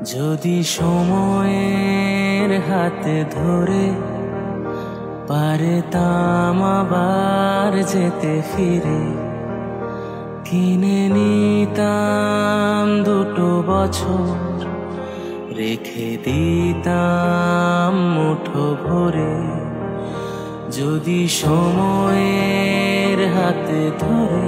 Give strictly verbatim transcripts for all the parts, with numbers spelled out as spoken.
যদি সময়ের হাতে ধরে পারতাম আবার যেতে ফিরে, কিনে নিতাম দুটো বছর, রেখে দিতাম মুঠো ভরে। যদি সময়ের হাতে ধরে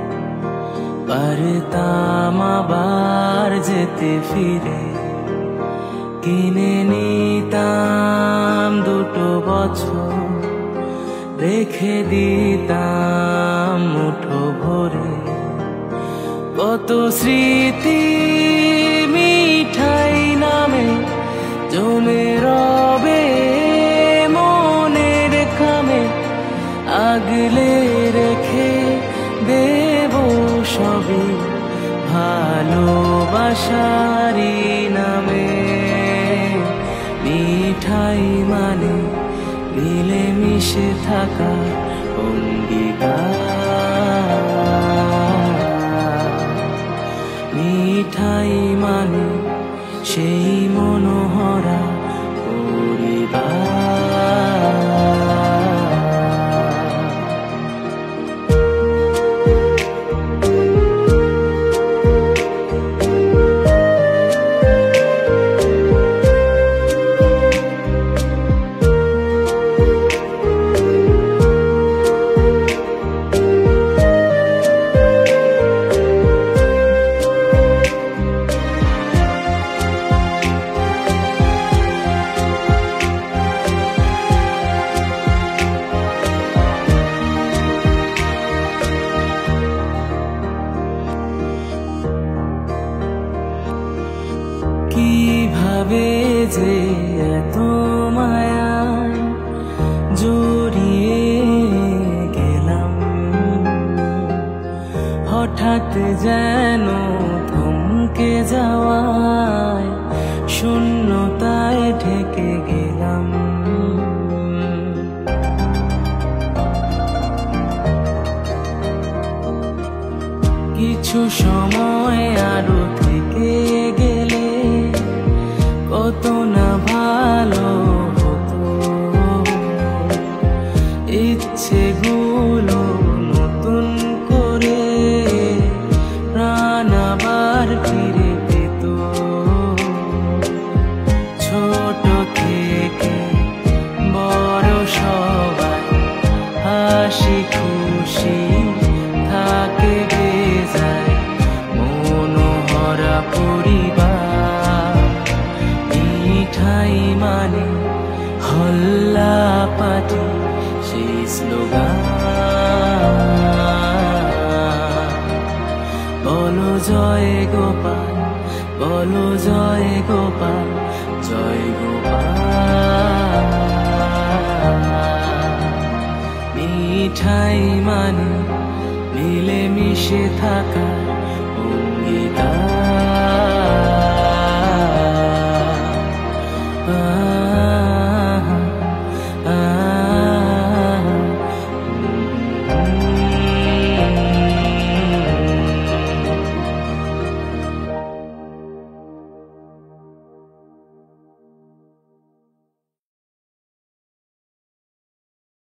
পারতাম আবার যেতে ফিরে, কিনে নিতাম দুটো বছর, রেখে দিতাম মুঠো ভরে। কত স্মৃতি মিঠাই নামে জমে রবে মনের খামে, আগলে রেখে দেব সবই ভালোবাসারি নামে। মিঠাই মানে মিলে মিশে থাকা অঙ্গীকার, মিঠাই মানে সেই মনোহরা পরিবার। কিভাবে যে এত মায়ায় জড়িয়ে গেলাম, হঠাৎ যেন থমকে যাওয়ায় শূন্যতায় ঢেকে গেলাম। কিছু সময় আরো থেকে গেলে কত না ভালো হতো, ইচ্ছেগুলো নতুন করে প্রাণ আবার ফিরে পেত। ছোট থেকে বড় সবাই হাসি খুশি থাকে বেজায় মনোহরা পরিবার। মিঠাই মানে হল্লা পাটি সেই স্লোগান, বলো জয় গোপাল, বলো জয় গোপাল, জয় গোপাল। মিঠাই মানে মিলে মিশে থাকা